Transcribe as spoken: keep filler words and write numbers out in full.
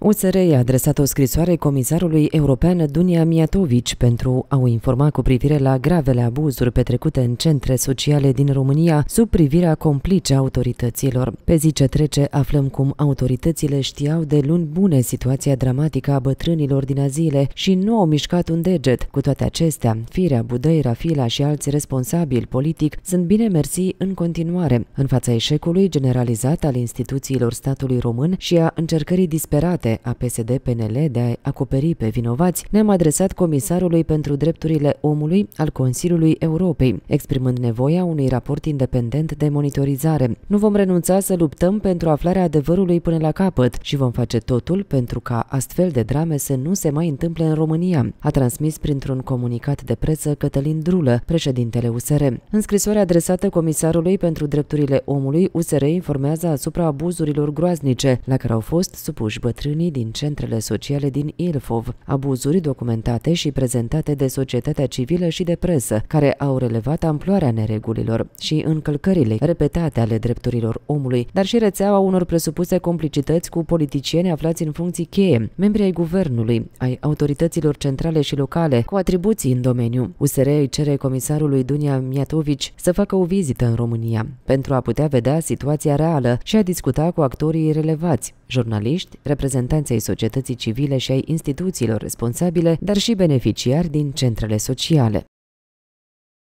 U S R i-a adresat o scrisoare comisarului european Dunja Mijatović pentru a o informa cu privire la gravele abuzuri petrecute în centre sociale din România sub privirea complice a autorităților. Pe zi ce trece, aflăm cum autoritățile știau de luni bune situația dramatică a bătrânilor din azile și nu au mișcat un deget. Cu toate acestea, Firea, Budăi, Rafila și alți responsabili politic sunt bine mersi în continuare, în fața eșecului generalizat al instituțiilor statului român și a încercării disperate a P S D P N L de a acoperi pe vinovați. Ne-am adresat Comisarului pentru Drepturile Omului al Consiliului Europei, exprimând nevoia unui raport independent de monitorizare. Nu vom renunța să luptăm pentru aflarea adevărului până la capăt și vom face totul pentru ca astfel de drame să nu se mai întâmple în România, a transmis printr-un comunicat de presă Cătălin Drulă, președintele U S R. În scrisoarea adresată Comisarului pentru Drepturile Omului, U S R informează asupra abuzurilor groaznice la care au fost supuși bătrânii din centrele sociale din Ilfov, abuzuri documentate și prezentate de societatea civilă și de presă, care au relevat amploarea neregulilor și încălcările repetate ale drepturilor omului, dar și rețeaua unor presupuse complicități cu politicieni aflați în funcții cheie, membri ai guvernului, ai autorităților centrale și locale, cu atribuții în domeniu. U S R îi cere comisarului Dunja Mijatović să facă o vizită în România, pentru a putea vedea situația reală și a discuta cu actorii relevați, jurnaliști, reprezentanții ai societății civile și ai instituțiilor responsabile, dar și beneficiari din centrele sociale.